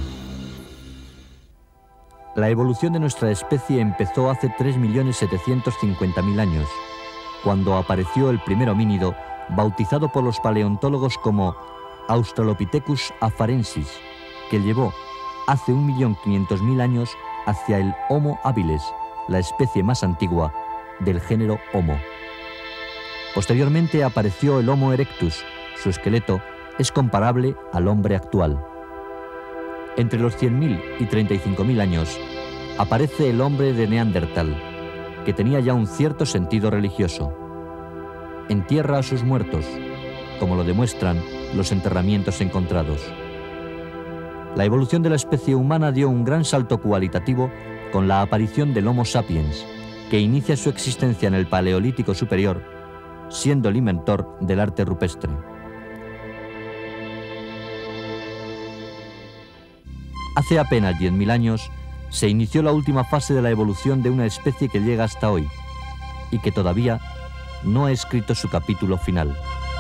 La evolución de nuestra especie empezó hace tres millones setecientos cincuenta mil años, cuando apareció el primer homínido, bautizado por los paleontólogos como Australopithecus afarensis, que llevó hace un millón quinientos mil años hacia el Homo habilis, la especie más antigua del género Homo. Posteriormente apareció el Homo erectus. Su esqueleto es comparable al hombre actual. Entre los cien mil y treinta y cinco mil años aparece el hombre de Neandertal, que tenía ya un cierto sentido religioso. Entierra a sus muertos, como lo demuestran los enterramientos encontrados. La evolución de la especie humana dio un gran salto cualitativo con la aparición del Homo sapiens, que inicia su existencia en el Paleolítico Superior, siendo el inventor del arte rupestre. Hace apenas diez mil años se inició la última fase de la evolución de una especie que llega hasta hoy y que todavía no ha escrito su capítulo final.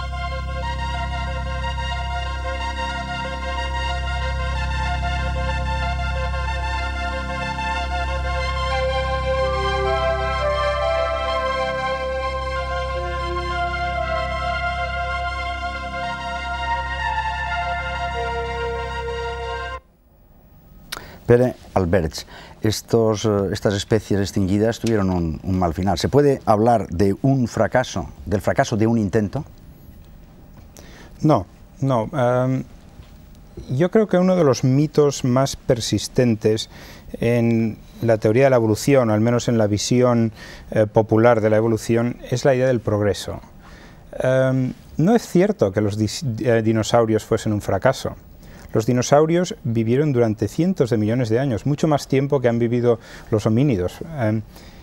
Pere Alberts, estos, estas especies extinguidas tuvieron un, un mal final. ¿Se puede hablar de un fracaso, del fracaso de un intento? No, no. Um, yo creo que uno de los mitos más persistentes en la teoría de la evolución, o al menos en la visión eh, popular de la evolución, es la idea del progreso. Um, no es cierto que los di eh, dinosaurios fuesen un fracaso. Los dinosaurios vivieron durante cientos de millones de años, mucho más tiempo que han vivido los homínidos, eh,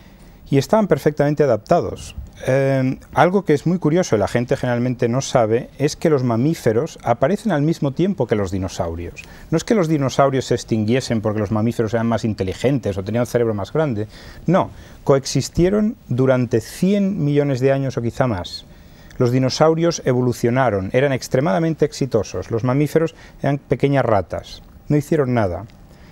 y estaban perfectamente adaptados. Eh, algo que es muy curioso y la gente generalmente no sabe es que los mamíferos aparecen al mismo tiempo que los dinosaurios. No es que los dinosaurios se extinguiesen porque los mamíferos eran más inteligentes o tenían un cerebro más grande, no, coexistieron durante cien millones de años o quizá más. Los dinosaurios evolucionaron, eran extremadamente exitosos, los mamíferos eran pequeñas ratas, no hicieron nada.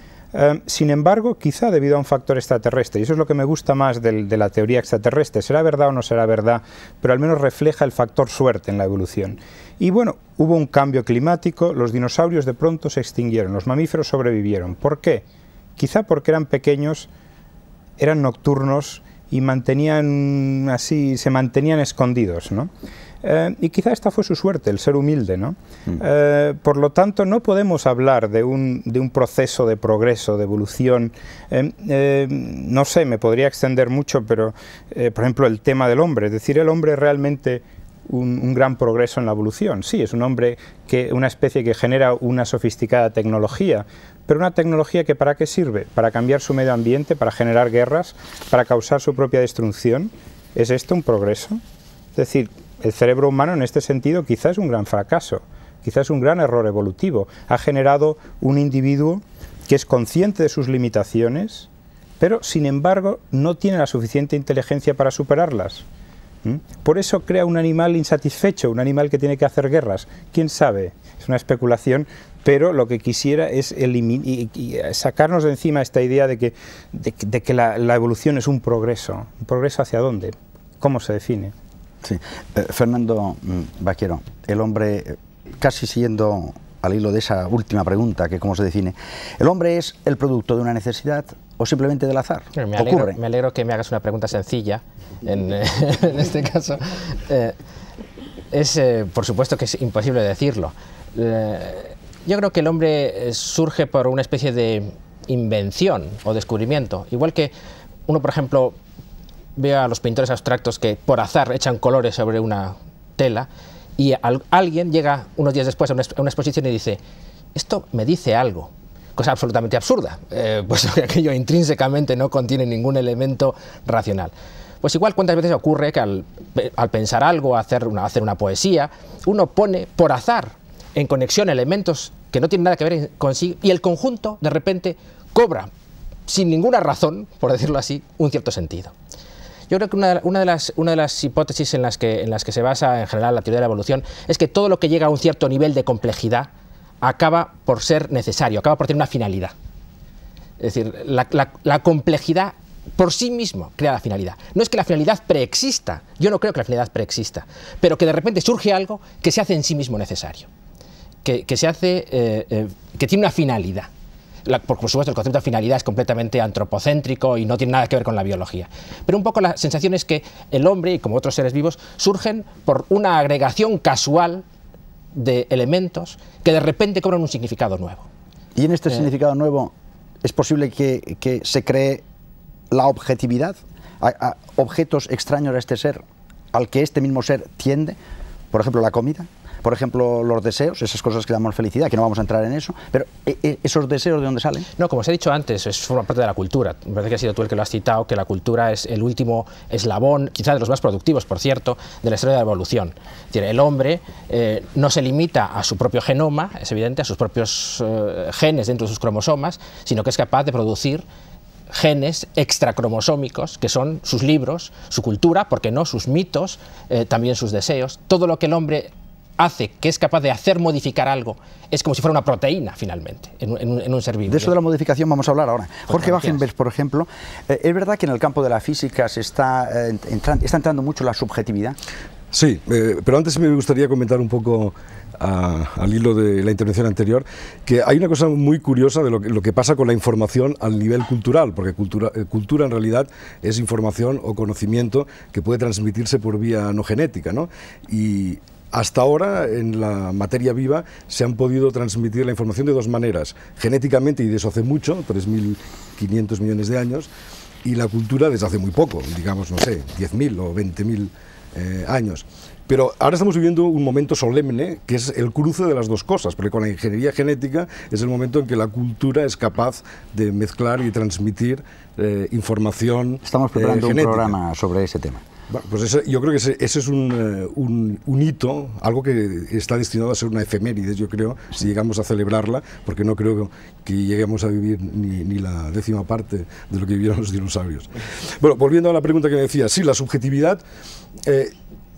Uh, sin embargo, quizá debido a un factor extraterrestre, y eso es lo que me gusta más de, de la teoría extraterrestre, será verdad o no será verdad, pero al menos refleja el factor suerte en la evolución. Y bueno, hubo un cambio climático, los dinosaurios de pronto se extinguieron, los mamíferos sobrevivieron. ¿Por qué? Quizá porque eran pequeños, eran nocturnos y mantenían así, se mantenían escondidos, ¿no? Eh, y quizá esta fue su suerte, el ser humilde, ¿no? Mm. Eh, por lo tanto, no podemos hablar de un, de un proceso de progreso, de evolución. Eh, eh, no sé, me podría extender mucho, pero, eh, por ejemplo, el tema del hombre. Es decir, el hombre es realmente un, un gran progreso en la evolución. Sí, es un hombre, que, una especie que genera una sofisticada tecnología, pero una tecnología que ¿para qué sirve? Para cambiar su medio ambiente, para generar guerras, para causar su propia destrucción. ¿Es esto un progreso? Es decir, el cerebro humano en este sentido quizás es un gran fracaso, quizás es un gran error evolutivo. Ha generado un individuo que es consciente de sus limitaciones, pero sin embargo no tiene la suficiente inteligencia para superarlas. ¿Mm? Por eso crea un animal insatisfecho, un animal que tiene que hacer guerras. ¿Quién sabe? Es una especulación, pero lo que quisiera es y, y sacarnos de encima esta idea de que, de, de que la, la evolución es un progreso. ¿Un progreso hacia dónde? ¿Cómo se define? Sí. Eh, Fernando Baquero, el hombre, casi siguiendo al hilo de esa última pregunta, que cómo se define, ¿el hombre es el producto de una necesidad o simplemente del azar? Me alegro, me alegro que me hagas una pregunta sencilla, en, en este caso. Eh, es, eh, por supuesto que es imposible decirlo. Eh, yo creo que el hombre surge por una especie de invención o descubrimiento, igual que uno, por ejemplo, ve a los pintores abstractos que por azar echan colores sobre una tela y al, alguien llega unos días después a una, a una exposición y dice, esto me dice algo, cosa absolutamente absurda, eh, pues que aquello intrínsecamente no contiene ningún elemento racional. Pues igual cuántas veces ocurre que al, al pensar algo, hacer una, hacer una poesía, uno pone por azar en conexión elementos que no tienen nada que ver consigo y el conjunto de repente cobra, sin ninguna razón, por decirlo así, un cierto sentido. Yo creo que una, una, de las, una de las hipótesis en las, que, en las que se basa en general la teoría de la evolución es que todo lo que llega a un cierto nivel de complejidad acaba por ser necesario, acaba por tener una finalidad. Es decir, la, la, la complejidad por sí mismo crea la finalidad. No es que la finalidad preexista, yo no creo que la finalidad preexista, pero que de repente surge algo que se hace en sí mismo necesario, que, que se hace, eh, eh, que tiene una finalidad. La, por supuesto, el concepto de finalidad es completamente antropocéntrico y no tiene nada que ver con la biología. Pero un poco la sensación es que el hombre, y como otros seres vivos, surgen por una agregación casual de elementos que de repente cobran un significado nuevo. ¿Y en este eh, significado nuevo es posible que, que se cree la objetividad? ¿A, a objetos extraños a este ser, al que este mismo ser tiende? Por ejemplo, la comida. Por ejemplo, los deseos, esas cosas que damos felicidad, que no vamos a entrar en eso, pero ¿esos deseos de dónde salen? No, como os he dicho antes, es forma parte de la cultura. Me parece que has sido tú el que lo has citado, que la cultura es el último eslabón, quizá de los más productivos, por cierto, de la historia de la evolución. Es decir, el hombre eh, no se limita a su propio genoma, es evidente, a sus propios eh, genes dentro de sus cromosomas, sino que es capaz de producir genes extracromosómicos, que son sus libros, su cultura, porque no, sus mitos, eh, también sus deseos, todo lo que el hombre hace, que es capaz de hacer modificar algo, es como si fuera una proteína, finalmente, en, en, un, en un ser vivo. De eso de la modificación vamos a hablar ahora. Jorge Wagenberg, por ejemplo, eh, ¿es verdad que en el campo de la física se está, eh, entran, está entrando mucho la subjetividad? Sí, eh, pero antes me gustaría comentar un poco a, al hilo de la intervención anterior, que hay una cosa muy curiosa de lo que, lo que pasa con la información al nivel cultural, porque cultura, eh, cultura en realidad es información o conocimiento que puede transmitirse por vía no genética, ¿no? Y hasta ahora, en la materia viva, se han podido transmitir la información de dos maneras, genéticamente, y de eso hace mucho, tres mil quinientos millones de años, y la cultura desde hace muy poco, digamos, no sé, diez mil o veinte mil eh, años. Pero ahora estamos viviendo un momento solemne, que es el cruce de las dos cosas, porque con la ingeniería genética es el momento en que la cultura es capaz de mezclar y transmitir eh, información. Estamos preparando eh, un programa sobre ese tema. Bueno, pues ese, yo creo que ese, ese es un, uh, un, un hito, algo que está destinado a ser una efeméride, yo creo, si llegamos a celebrarla, porque no creo que lleguemos a vivir ni, ni la décima parte de lo que vivieron los dinosaurios. Bueno, volviendo a la pregunta que me decía, sí, la subjetividad, eh,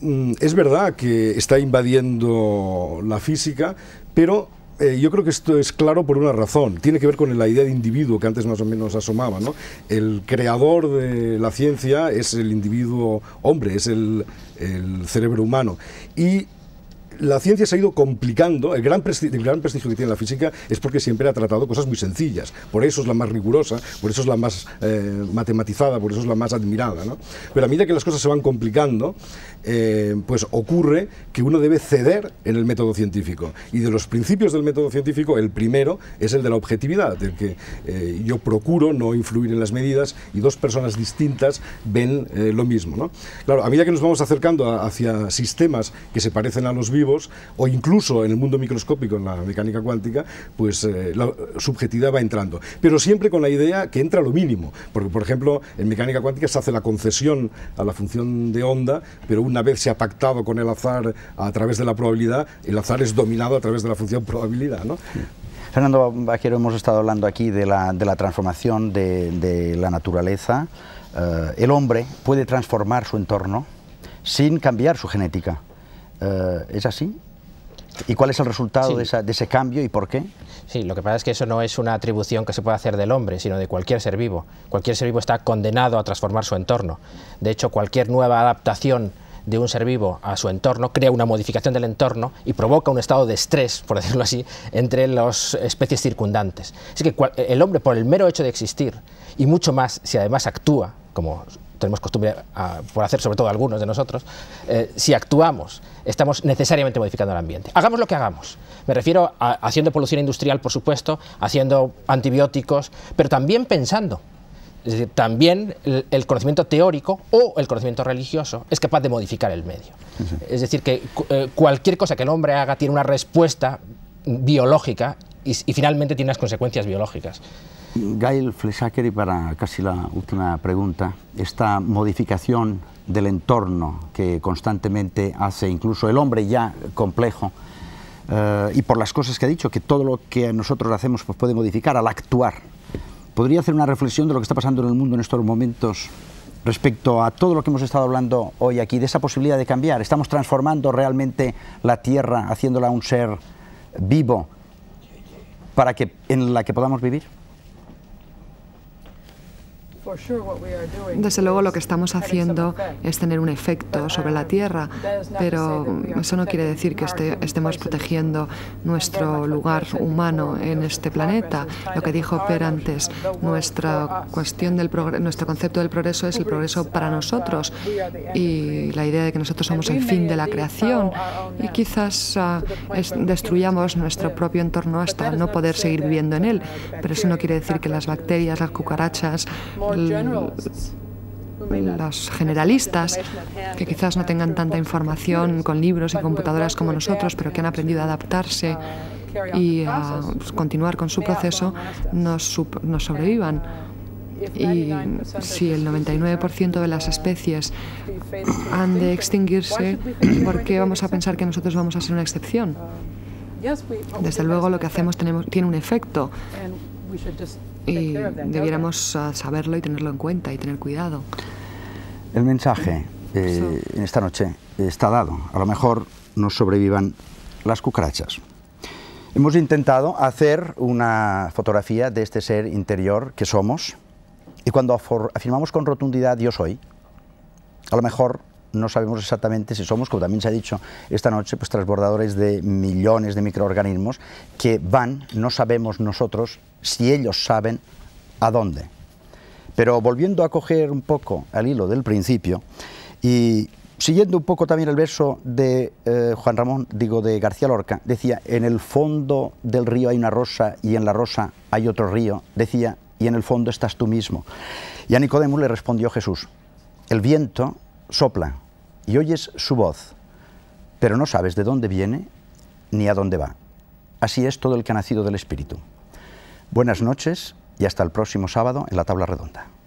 es verdad que está invadiendo la física, pero Eh, yo creo que esto es claro por una razón. Tiene que ver con la idea de individuo que antes más o menos asomaba, ¿no? El creador de la ciencia es el individuo hombre, es el, el cerebro humano. Y la ciencia se ha ido complicando. El gran, prestigio, el gran prestigio que tiene la física es porque siempre ha tratado cosas muy sencillas. Por eso es la más rigurosa, por eso es la más eh, matematizada, por eso es la más admirada, ¿no? Pero a medida que las cosas se van complicando, eh, pues ocurre que uno debe ceder en el método científico. Y de los principios del método científico, el primero es el de la objetividad, del que eh, yo procuro no influir en las medidas y dos personas distintas ven eh, lo mismo, ¿no? Claro, a medida que nos vamos acercando a, hacia sistemas que se parecen a los vivos, o incluso en el mundo microscópico, en la mecánica cuántica, pues eh, la subjetividad va entrando. Pero siempre con la idea que entra lo mínimo, porque por ejemplo en mecánica cuántica se hace la concesión a la función de onda, pero una vez se ha pactado con el azar a través de la probabilidad, el azar es dominado a través de la función probabilidad, ¿no? Fernando Vaquero, hemos estado hablando aquí de la, de la transformación de, de la naturaleza. Uh, el hombre puede transformar su entorno sin cambiar su genética. Uh, ¿Es así? ¿Y cuál es el resultado sí. de, esa, de ese cambio y por qué? Sí, lo que pasa es que eso no es una atribución que se puede hacer del hombre, sino de cualquier ser vivo. Cualquier ser vivo está condenado a transformar su entorno. De hecho, cualquier nueva adaptación de un ser vivo a su entorno crea una modificación del entorno y provoca un estado de estrés, por decirlo así, entre las especies circundantes. Así que el hombre, por el mero hecho de existir, y mucho más si además actúa, como tenemos costumbre a, por hacer sobre todo algunos de nosotros, eh, si actuamos, estamos necesariamente modificando el ambiente. Hagamos lo que hagamos. Me refiero a haciendo polución industrial, por supuesto, haciendo antibióticos, pero también pensando. Es decir, también el, el conocimiento teórico o el conocimiento religioso es capaz de modificar el medio. Sí. Es decir, que eh, cualquier cosa que el hombre haga tiene una respuesta biológica y, y finalmente tiene unas consecuencias biológicas. Gail Flesacker, y para casi la última pregunta, esta modificación del entorno que constantemente hace incluso el hombre ya complejo, eh, y por las cosas que ha dicho, que todo lo que nosotros hacemos pues, puede modificar al actuar, ¿podría hacer una reflexión de lo que está pasando en el mundo en estos momentos respecto a todo lo que hemos estado hablando hoy aquí, de esa posibilidad de cambiar? ¿Estamos transformando realmente la Tierra, haciéndola un ser vivo para que, en la que podamos vivir? Desde luego lo que estamos haciendo es tener un efecto sobre la Tierra, pero eso no quiere decir que este, estemos protegiendo nuestro lugar humano en este planeta. Lo que dijo Per antes, nuestra cuestión del nuestro concepto del progreso es el progreso para nosotros y la idea de que nosotros somos el fin de la creación y quizás uh, es, destruyamos nuestro propio entorno hasta no poder seguir viviendo en él, pero eso no quiere decir que las bacterias, las cucarachas, los generalistas, que quizás no tengan tanta información con libros y computadoras como nosotros, pero que han aprendido a adaptarse y a continuar con su proceso, nos, nos sobrevivan. Y si el noventa y nueve por ciento de las especies han de extinguirse, ¿por qué vamos a pensar que nosotros vamos a ser una excepción? Desde luego lo que hacemos tenemos, tiene un efecto y debiéramos uh, saberlo y tenerlo en cuenta y tener cuidado. El mensaje eh, en esta noche está dado. A lo mejor nos sobrevivan las cucarachas. Hemos intentado hacer una fotografía de este ser interior que somos y cuando afirmamos con rotundidad yo soy, a lo mejor no sabemos exactamente si somos, como también se ha dicho esta noche, pues transbordadores de millones de microorganismos que van, no sabemos nosotros si ellos saben a dónde. Pero volviendo a coger un poco al hilo del principio y siguiendo un poco también el verso de eh, Juan Ramón, digo de García Lorca, decía, en el fondo del río hay una rosa y en la rosa hay otro río, decía, y en el fondo estás tú mismo. Y a Nicodemo le respondió Jesús, el viento sopla y oyes su voz, pero no sabes de dónde viene ni a dónde va. Así es todo el que ha nacido del Espíritu. Buenas noches y hasta el próximo sábado en la Tabla Redonda.